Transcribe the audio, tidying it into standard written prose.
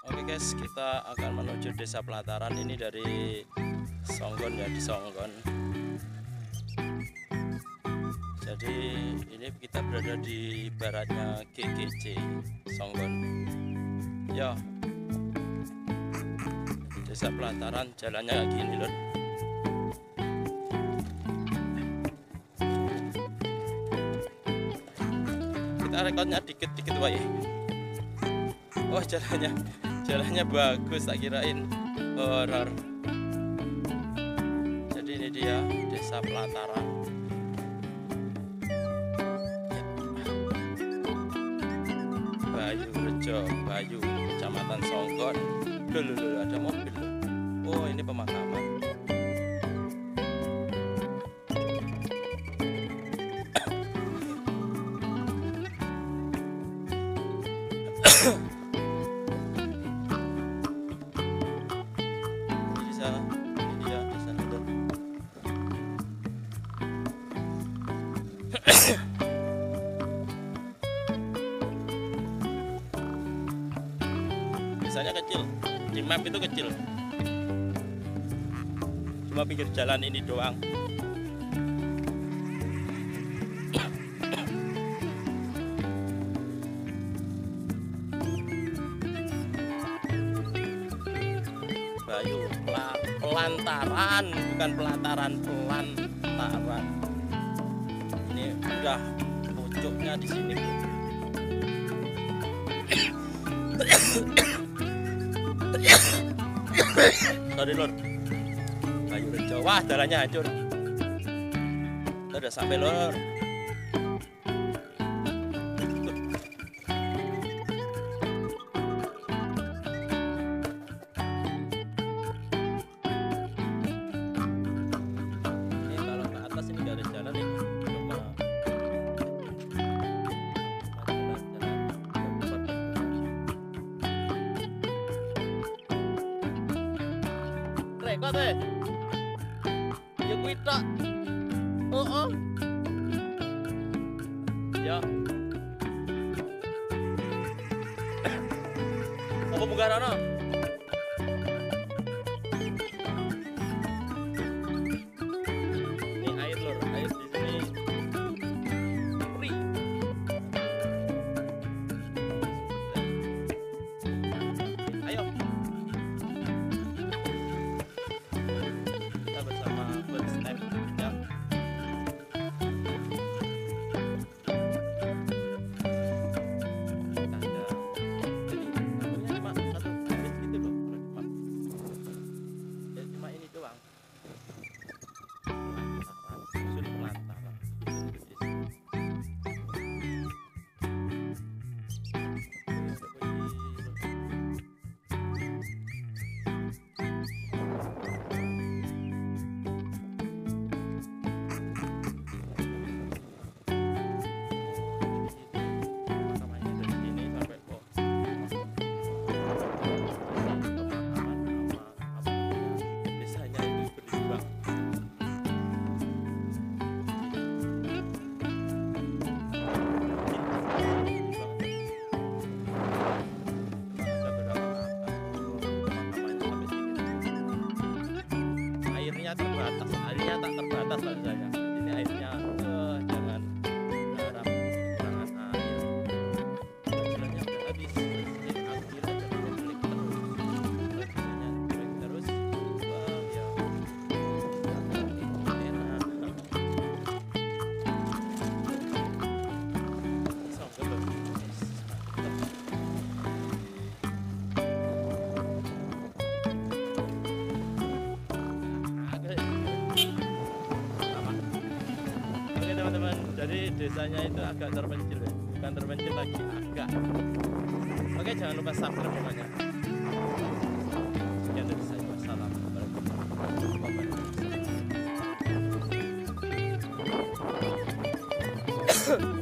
Oke guys, kita akan menuju desa Pelataran. Ini dari Songgon ya, di Songgon. Jadi ini kita berada di baratnya GGC Songgon. Ya, desa Pelataran, jalannya kayak gini loh. Kita rekodnya dikit-dikit wae. Oh, jalannya bagus, tak kirain horor. Jadi ini dia desa Pelataran. Ya. Bayu Rejo, Bayu, Kecamatan Songgon. Loh, ada mobil loh. Oh, ini pemakaman. Biasanya kecil, di map itu kecil, cuma pinggir jalan ini doang. Bayu Pelantaran, bukan Pelataran, Pelantaran. Ini udah pucuknya di sini. Sorry lor, Bayu Rejo. Wah, jalannya hancur. Kita udah sampai lor. Ini kalau ke atas ini gak ada jalan nih. Rekod deh. Ya kuwi tok. Oh. Ya. Apa munggah rono? Ini air lur, air di sini. Free. Ayo. Airnya tak terbatas rasanya. Ini airnya jangan harap kekurangan air. Jalannya udah habis. Ini akhirnya jalannya jelek terus. Wah ya. Enak. Songgon loh. Teman-teman, jadi desanya itu agak terpencil ya, bukan terpencil lagi, agak. Oke, jangan lupa subscribe pokoknya. Sekian dari saya, wassalamualaikum warahmatullahi wabarakatuh.